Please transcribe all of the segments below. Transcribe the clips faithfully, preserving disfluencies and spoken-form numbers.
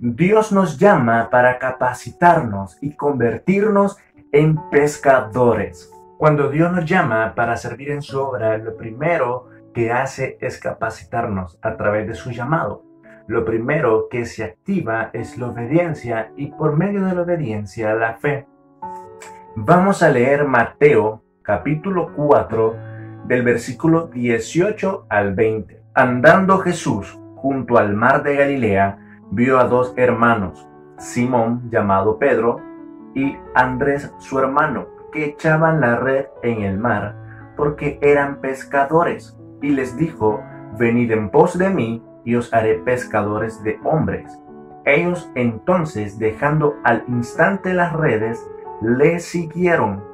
Dios nos llama para capacitarnos y convertirnos en pescadores. Cuando Dios nos llama para servir en su obra, lo primero que hace es capacitarnos a través de su llamado. Lo primero que se activa es la obediencia y por medio de la obediencia la fe. Vamos a leer Mateo capítulo cuatro del versículo dieciocho al veinte. Andando Jesús junto al mar de Galilea, vio a dos hermanos, Simón llamado Pedro y Andrés su hermano, que echaban la red en el mar porque eran pescadores, y les dijo: venid en pos de mí y os haré pescadores de hombres. Ellos entonces, dejando al instante las redes, le siguieron.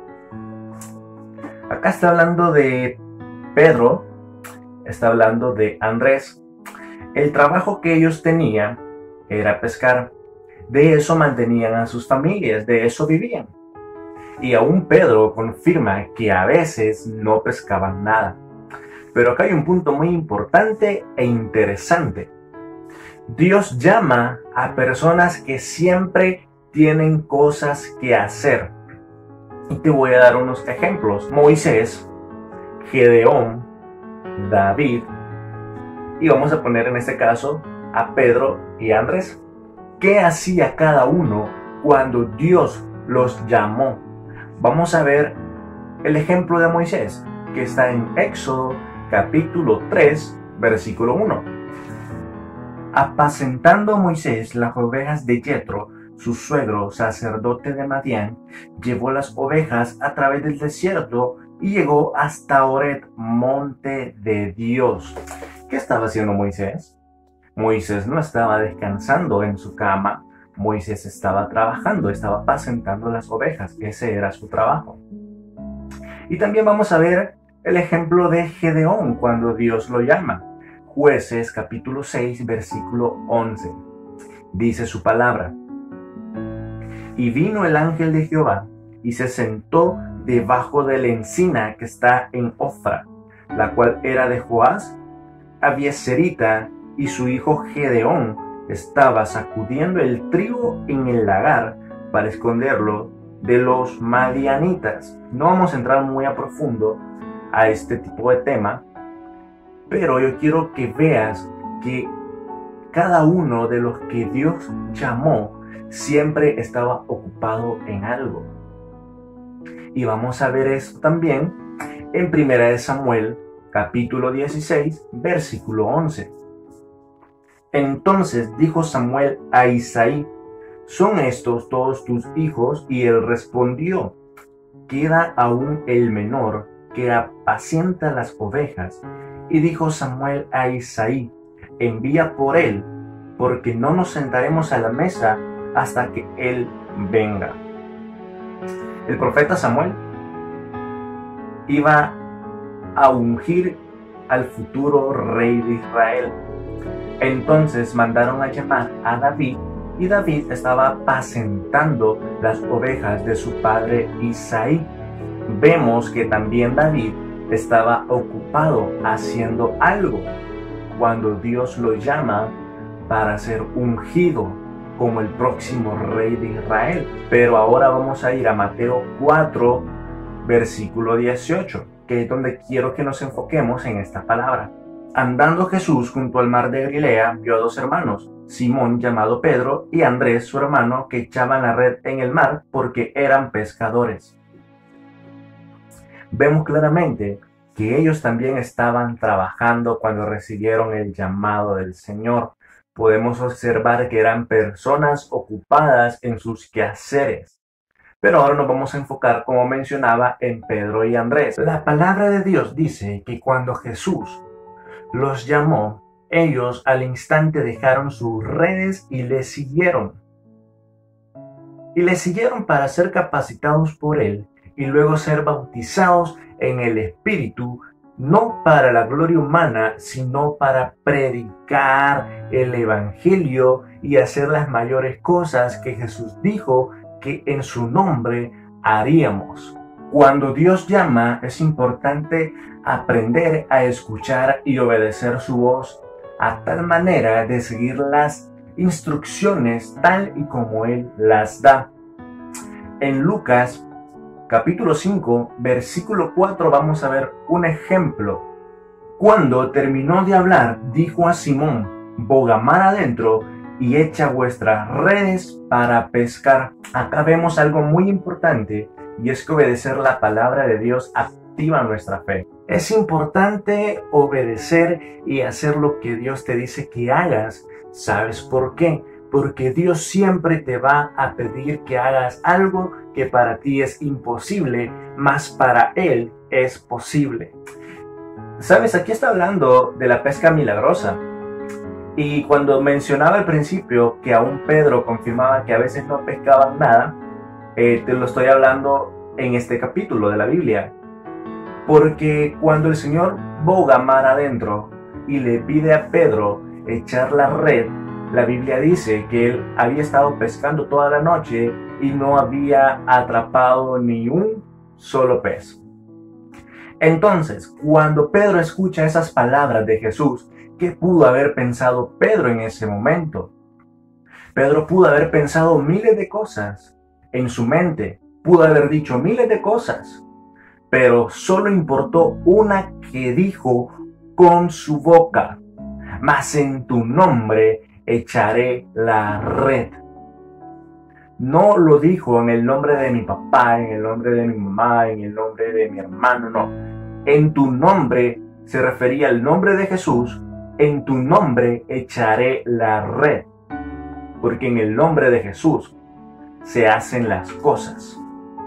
Acá está hablando de Pedro, está hablando de Andrés. El trabajo que ellos tenían era pescar. De eso mantenían a sus familias, de eso vivían. Y aún Pedro confirma que a veces no pescaban nada. Pero acá hay un punto muy importante e interesante. Dios llama a personas que siempre tienen cosas que hacer. Y te voy a dar unos ejemplos. Moisés, Gedeón, David, y vamos a poner en este caso a Pedro y Andrés. ¿Qué hacía cada uno cuando Dios los llamó? Vamos a ver el ejemplo de Moisés, que está en Éxodo capítulo tres, versículo uno. Apacentando Moisés las ovejas de Jetro, su suegro, sacerdote de Madián, llevó las ovejas a través del desierto y llegó hasta Horeb, monte de Dios. ¿Qué estaba haciendo Moisés? Moisés no estaba descansando en su cama. Moisés estaba trabajando, estaba apacentando las ovejas. Ese era su trabajo. Y también vamos a ver el ejemplo de Gedeón cuando Dios lo llama. Jueces capítulo seis, versículo once. Dice su palabra: y vino el ángel de Jehová y se sentó debajo de la encina que está en Ofra, la cual era de Joás Abieserita, y su hijo Gedeón estaba sacudiendo el trigo en el lagar para esconderlo de los madianitas. No vamos a entrar muy a profundo a este tipo de tema, pero yo quiero que veas que cada uno de los que Dios llamó siempre estaba ocupado en algo. Y vamos a ver esto también en Primera de Samuel capítulo dieciséis, versículo once. Entonces dijo Samuel a Isaí: ¿son estos todos tus hijos? Y él respondió: queda aún el menor, que apacienta las ovejas. Y dijo Samuel a Isaí: envía por él, porque no nos sentaremos a la mesa hasta que él venga. El profeta Samuel iba a ungir al futuro rey de Israel. Entonces mandaron a llamar a David, y David estaba apacentando las ovejas de su padre Isaí. Vemos que también David estaba ocupado haciendo algo cuando Dios lo llama para ser ungido como el próximo rey de Israel. Pero ahora vamos a ir a Mateo cuatro, versículo dieciocho, que es donde quiero que nos enfoquemos en esta palabra. Andando Jesús junto al mar de Galilea, vio a dos hermanos, Simón llamado Pedro y Andrés su hermano, que echaban la red en el mar porque eran pescadores. Vemos claramente que ellos también estaban trabajando cuando recibieron el llamado del Señor. Podemos observar que eran personas ocupadas en sus quehaceres. Pero ahora nos vamos a enfocar, como mencionaba, en Pedro y Andrés. La palabra de Dios dice que cuando Jesús los llamó, ellos al instante dejaron sus redes y le siguieron. Y le siguieron para ser capacitados por Él y luego ser bautizados en el Espíritu, no para la gloria humana, sino para predicar el Evangelio y hacer las mayores cosas que Jesús dijo que en su nombre haríamos. Cuando Dios llama, es importante aprender a escuchar y obedecer su voz a tal manera de seguir las instrucciones tal y como Él las da. En Lucas capítulo cinco, versículo cuatro, vamos a ver un ejemplo. Cuando terminó de hablar, dijo a Simón: boga mar adentro y echa vuestras redes para pescar. Acá vemos algo muy importante, y es que obedecer la palabra de Dios activa nuestra fe. Es importante obedecer y hacer lo que Dios te dice que hagas. ¿Sabes por qué? Porque Dios siempre te va a pedir que hagas algo que para ti es imposible, mas para Él es posible. ¿Sabes? Aquí está hablando de la pesca milagrosa. Y cuando mencionaba al principio que aún Pedro confirmaba que a veces no pescaban nada, eh, te lo estoy hablando en este capítulo de la Biblia. Porque cuando el Señor boga mar adentro y le pide a Pedro echar la red, la Biblia dice que él había estado pescando toda la noche y no había atrapado ni un solo pez. Entonces, cuando Pedro escucha esas palabras de Jesús, ¿qué pudo haber pensado Pedro en ese momento? Pedro pudo haber pensado miles de cosas en su mente, pudo haber dicho miles de cosas, pero solo importó una que dijo con su boca: mas en tu nombre echaré la red. No lo dijo en el nombre de mi papá, en el nombre de mi mamá, en el nombre de mi hermano, no. En tu nombre se refería al nombre de Jesús. En tu nombre echaré la red. Porque en el nombre de Jesús se hacen las cosas.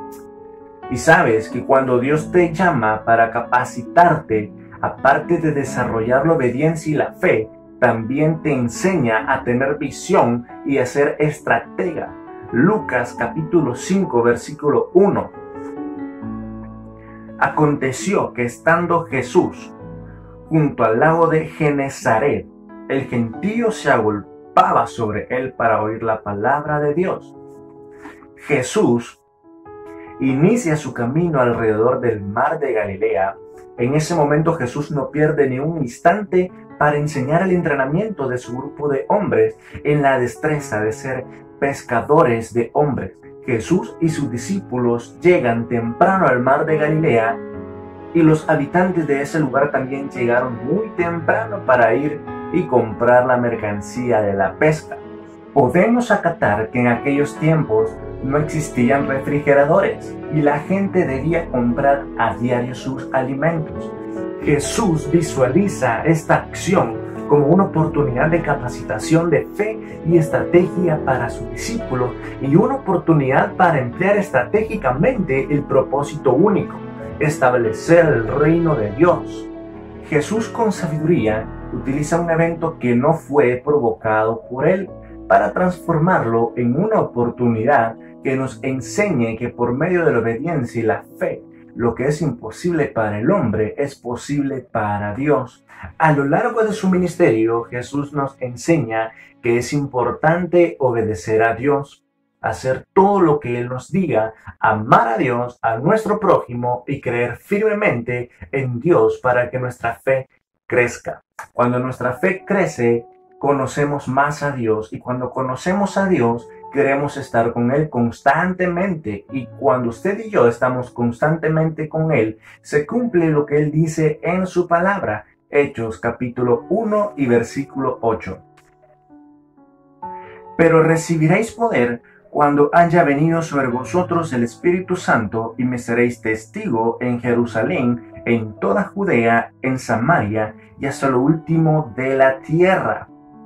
Y sabes que cuando Dios te llama para capacitarte, aparte de desarrollar la obediencia y la fe, también te enseña a tener visión y a ser estratega. Lucas capítulo cinco, versículo uno. Aconteció que estando Jesús junto al lago de Genezaret, el gentío se agolpaba sobre él para oír la palabra de Dios. Jesús inicia su camino alrededor del mar de Galilea. En ese momento Jesús no pierde ni un instante para enseñar el entrenamiento de su grupo de hombres en la destreza de ser pescadores de hombres. Jesús y sus discípulos llegan temprano al mar de Galilea y los habitantes de ese lugar también llegaron muy temprano para ir y comprar la mercancía de la pesca. Podemos acatar que en aquellos tiempos no existían refrigeradores y la gente debía comprar a diario sus alimentos. Jesús visualiza esta acción como una oportunidad de capacitación de fe y estrategia para sus discípulos y una oportunidad para emplear estratégicamente el propósito único: establecer el reino de Dios. Jesús, con sabiduría, utiliza un evento que no fue provocado por él para transformarlo en una oportunidad que nos enseñe que por medio de la obediencia y la fe, lo que es imposible para el hombre es posible para Dios. A lo largo de su ministerio, Jesús nos enseña que es importante obedecer a Dios, hacer todo lo que Él nos diga, amar a Dios, a nuestro prójimo y creer firmemente en Dios para que nuestra fe crezca. Cuando nuestra fe crece, conocemos más a Dios, y cuando conocemos a Dios, queremos estar con Él constantemente, y cuando usted y yo estamos constantemente con Él, se cumple lo que Él dice en su palabra. Hechos capítulo uno y versículo ocho. Pero recibiréis poder cuando haya venido sobre vosotros el Espíritu Santo, y me seréis testigo en Jerusalén, en toda Judea, en Samaria y hasta lo último de la tierra.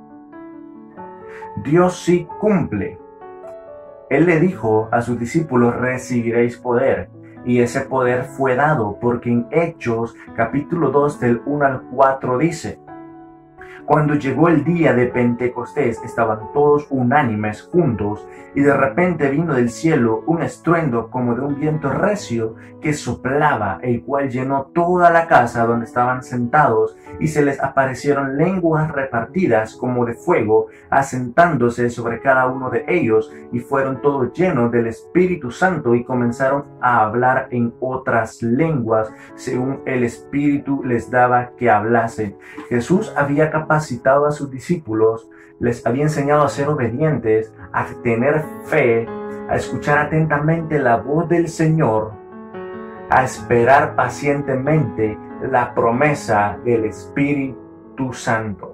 Dios sí cumple. Él le dijo a sus discípulos: recibiréis poder. Y ese poder fue dado, porque en Hechos capítulo dos del uno al cuatro dice: cuando llegó el día de Pentecostés, estaban todos unánimes juntos, y de repente vino del cielo un estruendo como de un viento recio que soplaba, el cual llenó toda la casa donde estaban sentados, y se les aparecieron lenguas repartidas como de fuego, asentándose sobre cada uno de ellos, y fueron todos llenos del Espíritu Santo, y comenzaron a hablar en otras lenguas, según el Espíritu les daba que hablasen. Jesús había capacitado a sus discípulos les había enseñado a ser obedientes, a tener fe, a escuchar atentamente la voz del Señor, a esperar pacientemente la promesa del Espíritu Santo.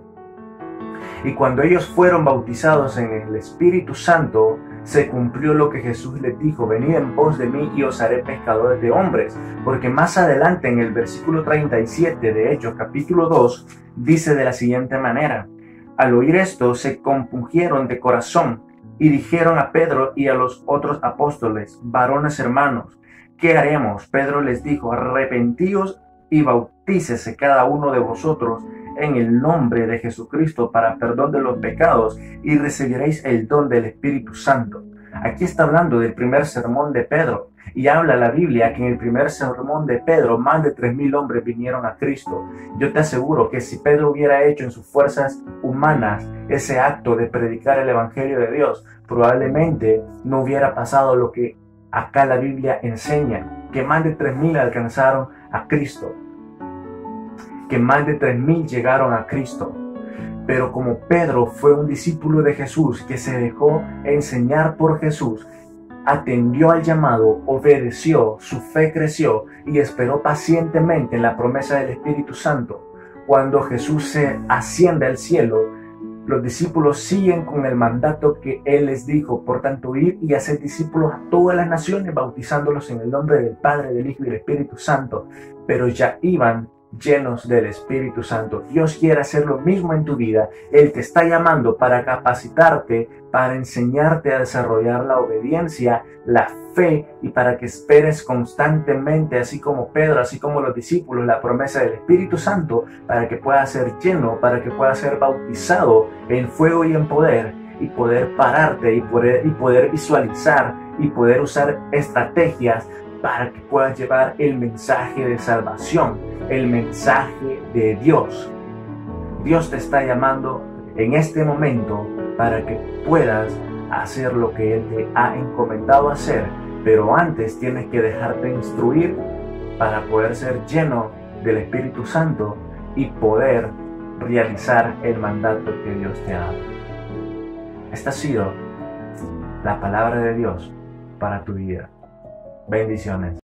Y cuando ellos fueron bautizados en el Espíritu Santo, se cumplió lo que Jesús les dijo: venid en pos de mí y os haré pescadores de hombres. Porque más adelante en el versículo treinta y siete de Hechos capítulo dos, dice de la siguiente manera: al oír esto se compungieron de corazón y dijeron a Pedro y a los otros apóstoles: varones hermanos, ¿qué haremos? Pedro les dijo: arrepentíos y bautícese cada uno de vosotros en el nombre de Jesucristo para perdón de los pecados y recibiréis el don del Espíritu Santo. Aquí está hablando del primer sermón de Pedro, y habla la Biblia que en el primer sermón de Pedro más de tres mil hombres vinieron a Cristo. Yo te aseguro que si Pedro hubiera hecho en sus fuerzas humanas ese acto de predicar el Evangelio de Dios, probablemente no hubiera pasado lo que acá la Biblia enseña, que más de tres mil alcanzaron a Cristo, que más de tres mil llegaron a Cristo. Pero como Pedro fue un discípulo de Jesús que se dejó enseñar por Jesús, atendió al llamado, obedeció, su fe creció y esperó pacientemente en la promesa del Espíritu Santo. Cuando Jesús se asciende al cielo, los discípulos siguen con el mandato que Él les dijo: por tanto, ir y hacer discípulos a todas las naciones, bautizándolos en el nombre del Padre, del Hijo y del Espíritu Santo. Pero ya iban llenos del Espíritu Santo. Dios quiere hacer lo mismo en tu vida. Él te está llamando para capacitarte, para enseñarte a desarrollar la obediencia, la fe, y para que esperes constantemente, así como Pedro, así como los discípulos, la promesa del Espíritu Santo, para que puedas ser lleno, para que puedas ser bautizado en fuego y en poder, y poder pararte y poder, y poder visualizar y poder usar estrategias para que puedas llevar el mensaje de salvación, el mensaje de Dios. Dios te está llamando en este momento para que puedas hacer lo que Él te ha encomendado hacer, pero antes tienes que dejarte instruir para poder ser lleno del Espíritu Santo y poder realizar el mandato que Dios te ha dado. Esta ha sido la palabra de Dios para tu vida. Bendiciones.